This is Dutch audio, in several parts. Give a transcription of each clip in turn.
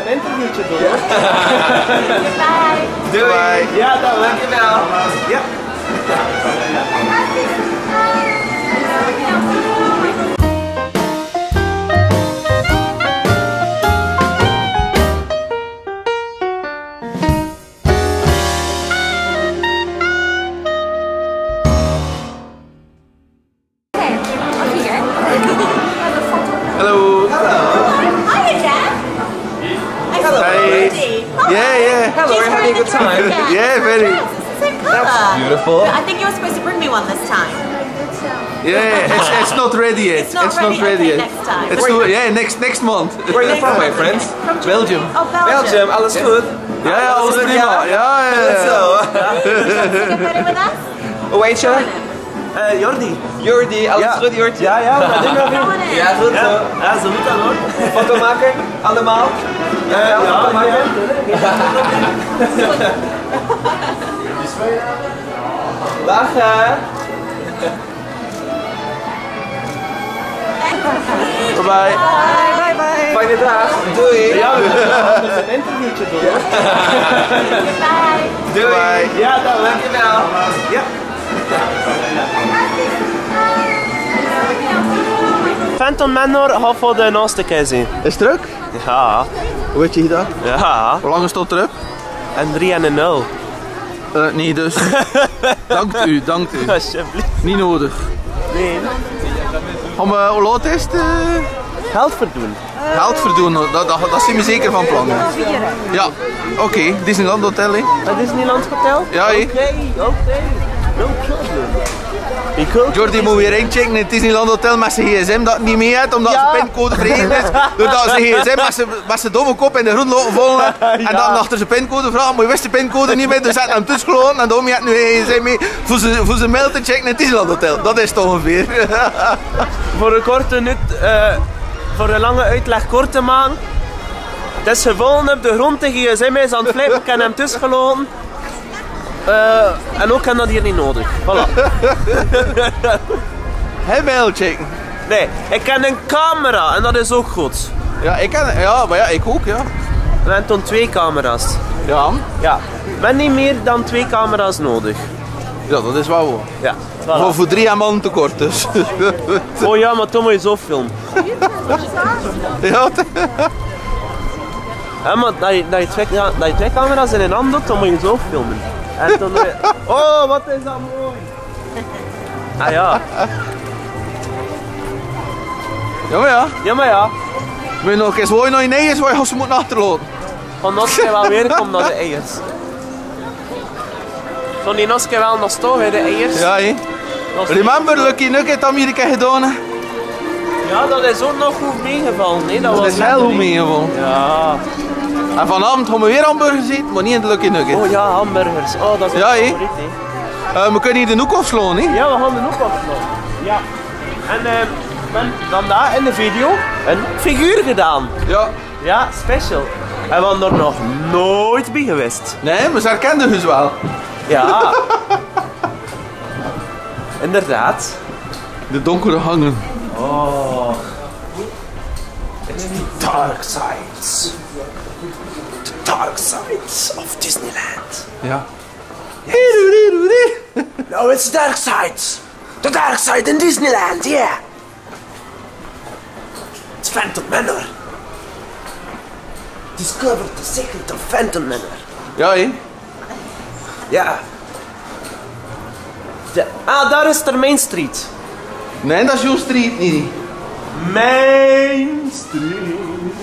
een interviewtje doen. Ja. Bye. Doei. Ja, dankjewel. Ja. Hello. Hi, Jeff. Hey. Yeah. Hello, are you having a good time? Yeah, very. It's the same color. Beautiful. I think you were supposed to bring me one this time. Yeah, it's not ready yet. It's not ready? Okay, next time. Next month. Where are you from, my friend? From Belgium. Oh, Belgium, alles goed? Ja, alles prima. Ja. Zo. Get ready with us? Hoe heet je? Jordi. Jordi, alles goed Jordi? Ja, we doen nog Go on in. Ja, goed zo. Ja, zo moet dat hoor. Foto maken? Allemaal? Ja, foto maken? Lachen! Bye. Fijne dag. Doei. Ja, we moeten een interviewtje doen. Bye. Doei. Ja, Dankjewel. Ja. Phantom Manor gaat voor de naaste keer zijn. Is het druk? Ja. Hoe weet je gedaan? Ja. Hoe lang is het erop? En 3 en een 0. Nee, dus. Dankt u. Alsjeblieft. Niet nodig. Nee. Hoe laat is het? Geld verdoen. Geld verdoen, dat zijn we zeker van plan. Ja, oké. Disneyland Hotel, hè? Het Disneyland Hotel? Ja, hè? Oké. No problem. Jordi moet weer inchecken in het Disneyland Hotel met zijn gsm dat niet mee heeft, omdat zijn pincode vergeten is. Doordat zijn gsm met zijn domme kop in de grond laten vallen. En dan achter zijn pincode vragen, maar je wist de pincode niet meer, dus zet hem tussen gelopen en daarom heeft nu een gsm mee voor zijn mail te checken in het Disneyland Hotel. Dat is het ongeveer. Voor een korte nut, voor een lange uitleg kort te maken. Het is gevallen op de grond, de gsm is aan het flippen, ik heb hem tussengelopen. En ook kan dat hier niet nodig. Voilà. Hij mail checken. Nee, ik ken een camera en dat is ook goed. Ja, maar ja, ik ook, ja. We hebben toen 2 camera's. Ja, Ja, we hebben niet meer dan 2 camera's nodig. ja dat is wel waar. Ja, voilà. Voor 3 man tekort dus. Oh ja, maar toen moet je zo filmen. Ja, Ja, maar dat je 2 camera's in een hand doet, dan moet je zo filmen. En dan oh, wat is dat mooi! Ah ja. ja, maar ja. Ja, maar ja. Wil je nog eens wooi naar je eiers waar je ze moeten achterlaten? Van Noske wel weer komt naar de eiers. Van die Noske wel nog stof, hè, de eiers. Ja, hè. Remember Lucky Nugget Amerika gedaan? Hè? Ja, dat is ook nog goed meegevallen. Nee, Dat was is heel goed meegevallen. Ja. En vanavond gaan we weer hamburgers eten, maar niet in de Lucky Nugget. Oh ja, hamburgers. Oh, dat is Ja, mijn hè. favoriet, hè. We kunnen hier de hoek afslaan, hè? Ja, we gaan de hoek afslaan. Ja. En we hebben vandaag in de video een figuur gedaan. Ja. Ja, special. En we hadden er nog nooit bij geweest. Nee, maar ze herkenden dus wel. Ja. Inderdaad. De donkere hangen. Oh. It's the dark sides. The dark sides of Disneyland. Ja. No, it's the dark sides. The dark side in Disneyland, yeah. It's Phantom Manor. Discover the secret of Phantom Manor. Ja, hè? Ja. Daar is er Main Street. Nee, dat is jouw street niet. Main Street.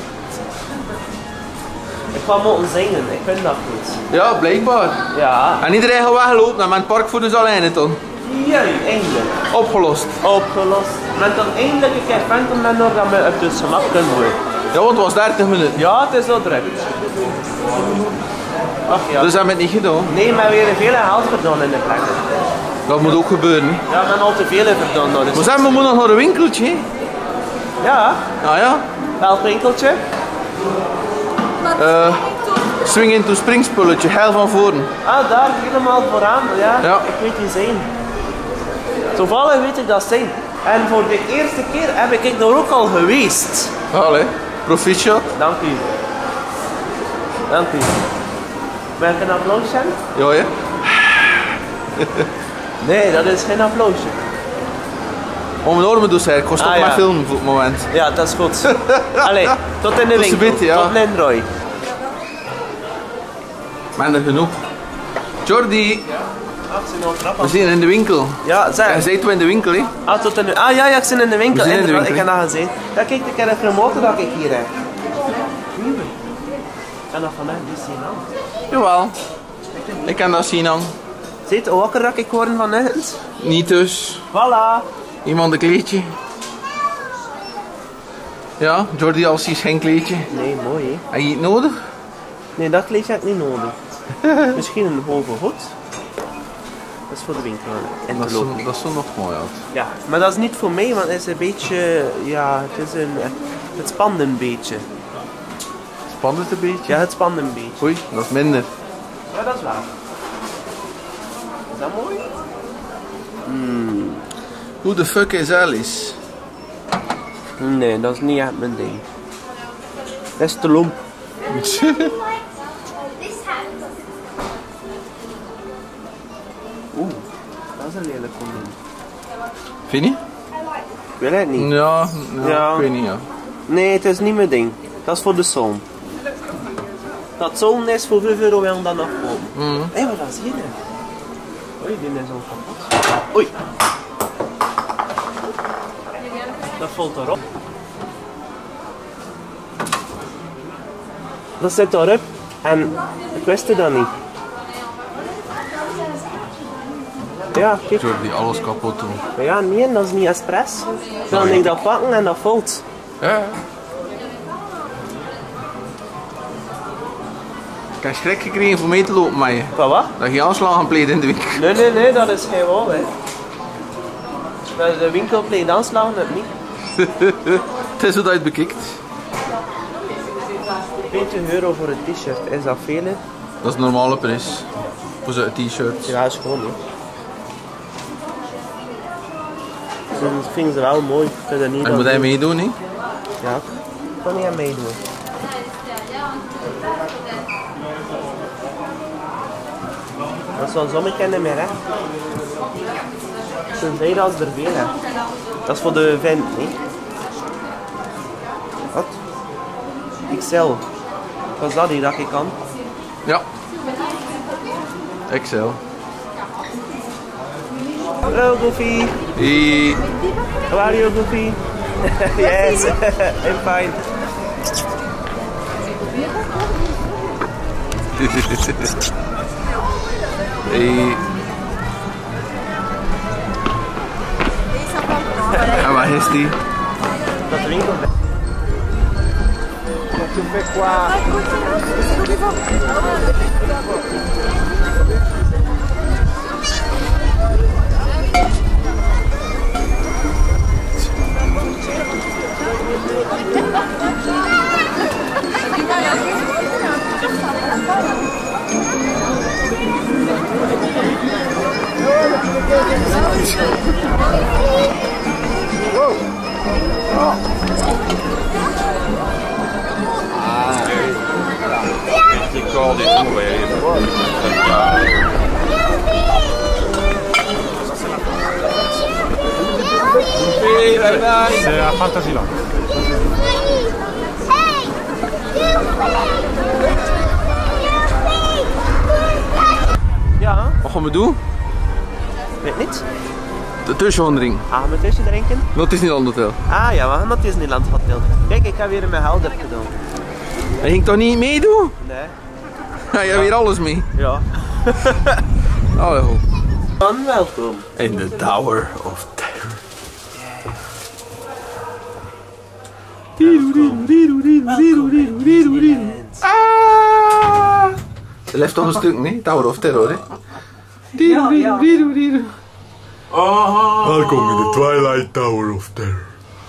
Ik ga moeten zingen, ik vind dat goed. Ja, blijkbaar. Ja. En iedereen gaat weglopen naar mijn park voor dus alleen dan. Jullie, eindelijk. Opgelost. Opgelost. Met dan eindelijk een keer Phantom Manor dat we op de gemak kunnen doen. Ja, want het was 30 minuten. Ja, het is zo druk. Ach ja. Dus hebben we het niet gedaan. Nee, maar we hebben veel geld gedaan in de plek. Dat moet ook gebeuren. Hè. Ja, we hebben al te veel gedaan. Nou, dus... Maar zeggen we moeten nog naar een winkeltje. Hè? Ja. Nou ja. Welk winkeltje? Swing into springspulletje, heil van voren. Ah, daar helemaal vooraan. Ja, Ja. ik weet die zijn. Toevallig weet ik dat zijn. En voor de eerste keer heb ik daar ook al geweest. Allee, proficiat. Dank u. Dank u. Mag ik een applausje hebben? Ja, ja. Nee, dat is geen applausje. Om een orme dus ik kost ook Ah, maar ja. filmen voor het moment. Ja, dat is goed. Allee, tot in de Tot ze winkel. bitte, ja. Tot Lindroy. Maar er genoeg. Jordi, we zijn in de winkel. Ja, zeg. Ja, zitten we in de winkel, hè? Ah ja, ik zit in de winkel. We zijn in de Inderdaad, winkel, ik heb dat gezien. Ja, kijk, ik heb een remote dat ik hier heb. Nieuwe. En dat van mij, die zien aan. Jawel. Ik kan dat zien dan. Ziet, hoe wakker dat ik horen van net? Niet dus. Voilà. Iemand een kleedje. Ja, Jordi als is geen kleedje. Nee, mooi hè. Heb je het nodig? Nee, dat kleedje heb ik niet nodig. Misschien een hoge hoed. Dat is voor de winkel. En Dat te is, lopen. dat is zo nog mooi uit. Ja, maar dat is niet voor mij, want het is een beetje, ja, het spant een beetje. Spant het een beetje? Ja, het spant een beetje. Oei, dat is minder. Ja, dat is waar. Is dat mooi? Hoe de fuck is Alice? Nee, dat is niet echt mijn ding. Dat is te lomp. Oeh, dat is een lelijk konijn. Vind je? Ik weet het niet. Ja, Ja. ik weet niet, ja. Nee, het is niet mijn ding. Dat is voor de zon. Dat zon is voor 5 euro en dan nog komen. Hé, wat is hier? Oei, die is al kapot. Oei. Dat valt erop. Dat zit erop en ik wist het dan niet. Ja, kijk. Jordi, alles kapot doen. Maar ja, nee, dat is niet expres. Dan kan ik dat pakken en dat valt. Ja. Ik heb schrik gekregen voor mee te lopen met je. Van wat? Dat je aanslagen pleegt in de winkel. Nee, dat is geen waar, hè. Maar de winkelpleed aanslagen, dat niet. Het is hoe dat je het bekikt. 20 euro voor een t-shirt, is dat veel, hè? Dat is de normale prijs. Voor zo'n t-shirt. Ja, is gewoon, hè. Dat vinden ze wel mooi. Ik vind dat niet En dat moet hij doen. meedoen, hè? Ja, ik kan niet aan meedoen. Dat is wel zommetje niet meer, hè. Tenzij dat ze er veel hebben. Dat is voor de vent, nee. Wat? XL. Was dat die dat ik kan? Ja. XL. Hello, Goofy. Hey. How are you, Goofy? Yes, I'm fine. Hey. En waar is die? Dat de winkel. Tu fais quoi? Ik call dit nog weer even. C'est à Fantasyland. Ja, Wat gaan we doen? weet niet. De tussenwandering. Gaan we tussen drinken? Dat is niet anders hotel. Ah ja, we gaan naar Disneyland Hotel. Kijk, ik heb weer mijn helder gedaan. Hij ging toch niet meedoen? Nee. Ja, je hebt weer alles mee. Ja. Oh, goed. Dan welkom. In the Tower of Terror. Ah! Er ligt toch een stuk, nee? Tower of Terror, hè? Welkom in de Twilight Tower of Terror.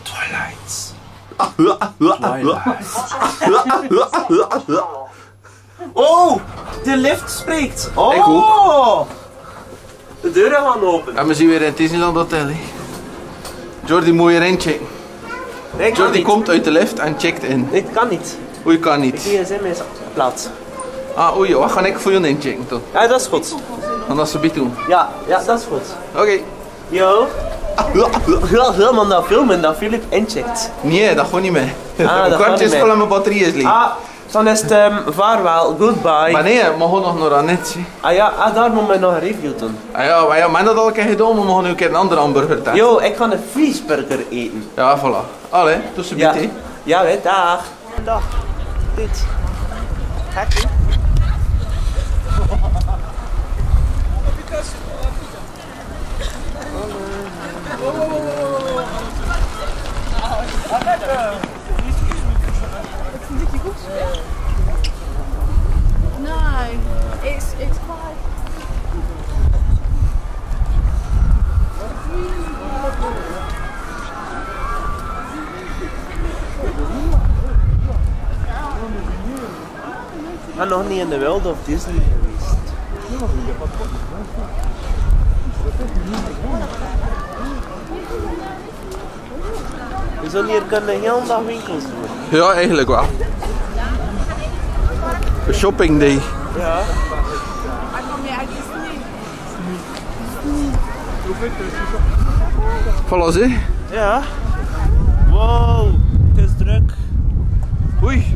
Oh, de lift spreekt. Oh. Ik ook. De deuren gaan open. En we zien weer in het Disneyland Hotel, hè? Jordi moet je erin checken. Nee, ik kan Jordi niet. komt uit de lift en checkt in. Nee, het kan niet. Hoe je kan De niet. gsm is plat. Ah, oei, wat ga ik voor je inchecken toch? Ja, dat is goed. En dat ze bij doen. Ja, dat is goed. Oké. Yo. Ja, helemaal naar filmen dat Philip incheckt. Nee, dat gaat niet meer. Dat gaat kwartje niet is meer. vol en mijn batterij is leeg. Dan is het vaarwel, goodbye. Maar nee, we gaan nog naar Annette. Daar moet men nog een review doen. Ja, maar ja, men dat al een keer gedaan, maar we gaan nu een keer een andere hamburger testen. Yo, ik ga een vleesburger eten. Ja, voilà. Allee, tussen Ja, bieten. ja, hè, dag. Dag. Dit. Happy. No, it's quite. Ik ben nog niet in de World of Disney geweest. We zullen hier kunnen de hele dag winkels doen. Ja, eigenlijk wel. Een shopping day. Ja. Voilà, zie. Ja. Wow, het is druk. Oei.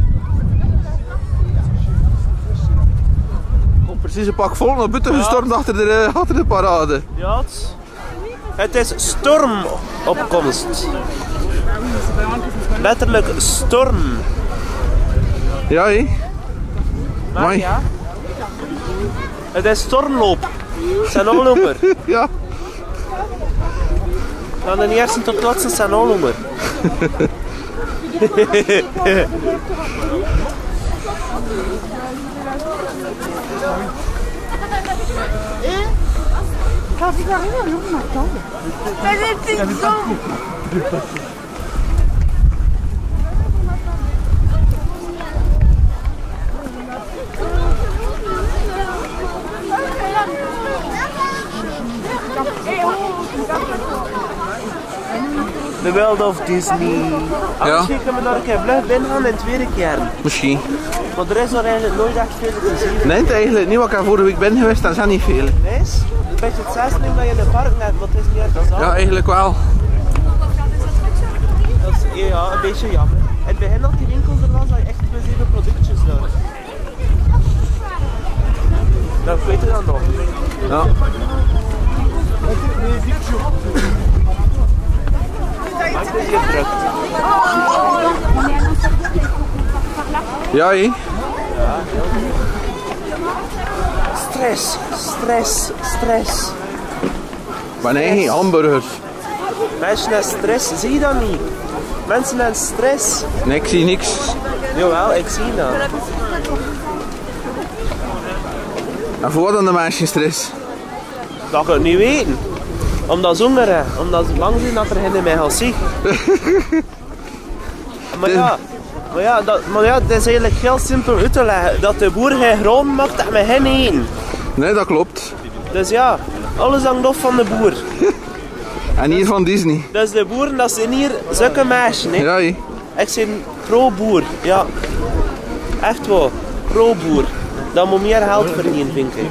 Precies een pak vol naar buiten gestormd achter de parade. Ja, het is stormopkomst. Letterlijk storm. Ja, hé. Maar Mooi. ja. Het is stormloop. Zijn onloper. Ja. Van de eerste tot laatste zijn onloper. Quand vous arrivez à l'eau, m'attend. Mais les petites zones. The World of Disney. Ja. Misschien kunnen we daar een keer vlug binnen gaan in het tweede keer. Misschien. Maar er is er eigenlijk nooit echt veel te zien. Nee, eigenlijk niet. Wat ik vorige week ben geweest, dat zijn niet veel. Nee, is een beetje hetzelfde dat je in een park hebt, maar het is niet echt als Ja, eigenlijk wel. Dat is ja, een beetje jammer. In het begin dat die winkel er was, had je echt plezieve productjes daar. Dat weet je dan nog. Ja. Maar het is hier druk. Ja, hé. Stress, stress, stress. Maar nee, hamburgers. Mensen hebben stress, zie je dat niet? Mensen hebben stress. Nee, ik zie niks. Jawel, ik zie dat. En voor wat dan de mensen stress? Dat ga ik niet weten. Omdat ze honger hebben, omdat ze bang zijn dat er geen mij gaat zien. Maar ja, het is eigenlijk heel simpel uit te leggen. Dat de boer geen grond mag, dat met hen eten. Nee, dat klopt. Dus ja, alles hangt af van de boer. En hier van Disney. Dus de boeren, dat zijn hier zulke meisjes. Hè. Ja, hé. Ik ben pro-boer, ja. Echt wel, pro-boer. Dat moet meer geld verdienen, vind ik.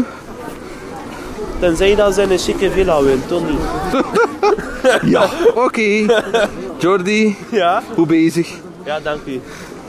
Tenzij dat ze in een chique villa woont, toch niet? Ja, oké. Jordi, Ja? hoe bezig? Ja, dank u.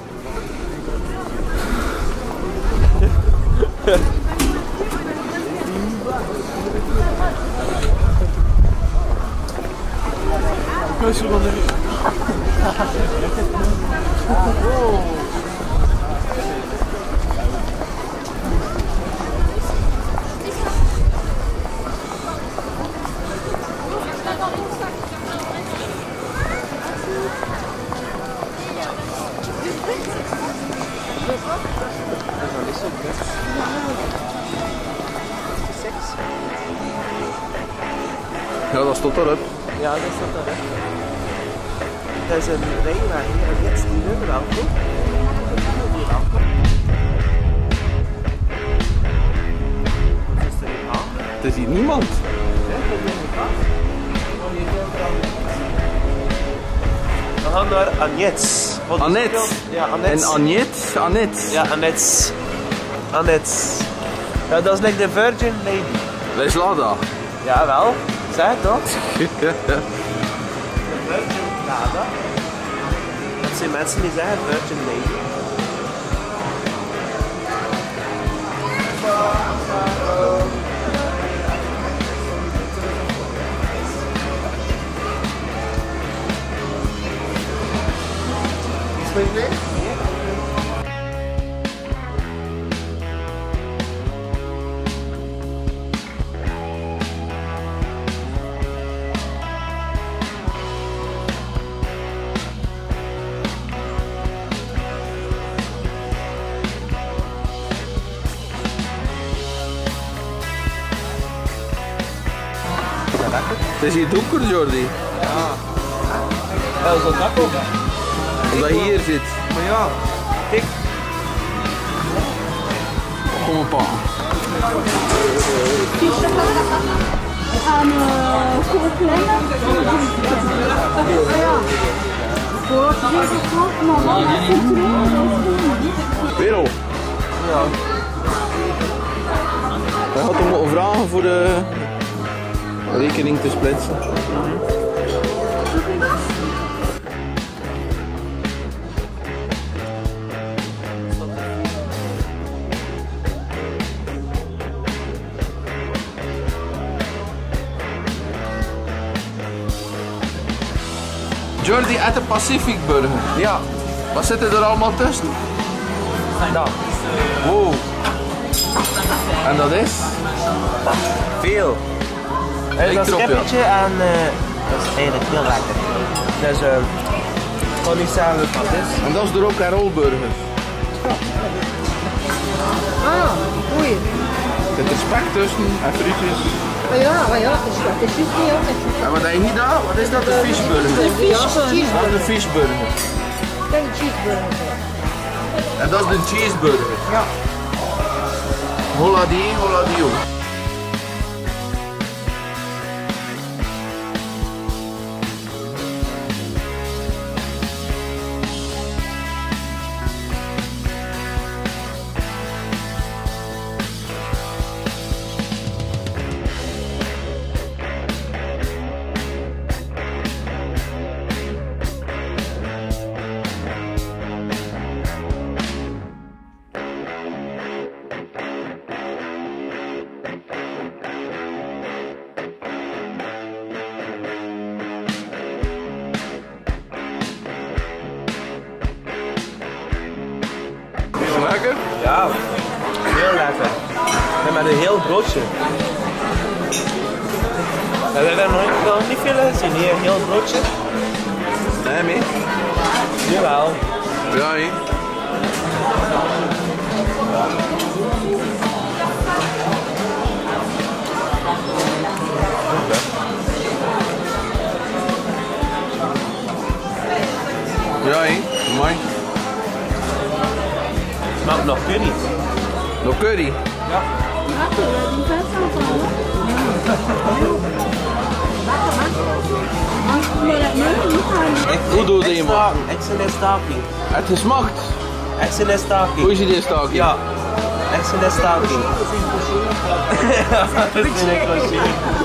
Ja, dat stond erop. Ja, dat staat daar. Dat is een rijweg hier en jetzt die nummer welkom. Wat is er hier aan? Het is hier niemand. We gaan naar Annette. Annette. Ja, Annette. En Annette. Ja, Annette. En het... Ja, dat is like de Virgin Lady. Wij slaan dat. Ja, wel. Zeg het toch? De Virgin Lada. Dat zijn mensen die zeggen Virgin Lady. Het is hier donker, Jordi. Ja, zo dat ook. Als dat hier zit. Maar ja, kijk. Kom op, pa. Aan koolklemmen. Ja. Voor deze groep, maar Werel. Ja. Hij had hem moeten vragen voor de rekening te splitsen. Jordi at de Pacific Burger. Ja. Wat zit er allemaal tussen? Dat. Wow. En dat is? Veel. Er is een scheppertje en dat is eigenlijk heel lekker. Dus ik kan niet zeggen wat het is. En dat is de rock and roll burger. Ah, goeie. Er zit er spek tussen en frietjes. Ja, het is juist niet ook. En wat heb je niet daar? Wat is dat? De fishburger? De cheeseburger. Dat is de fishburger. Dat is een cheeseburger. En dat is de cheeseburger. Ja. Hola die ook. Lekker? Ja, heel lekker. En met een heel broodje. We hebben nog niet veel gezien hier, een heel broodje. Nee, mee? Jawel. Ja, hè? Ja, hè? Mooi. Smaakt nog curry. Nog curry? Ja. Die vet Hoe doe je iemand? Excellent staking. Het is macht. Excellent staking. Hoe is die staking? Ja. Excellent staking. Ja, dat is een klassiek.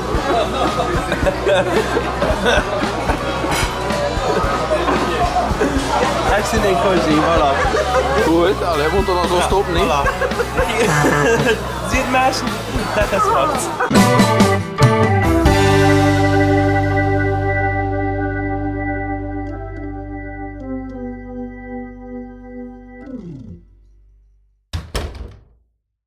Excellent cozy, voilà. Goed, allee, moet er dan zo stoppen, niet? Voilà. Zie het meisje? Dat is wat.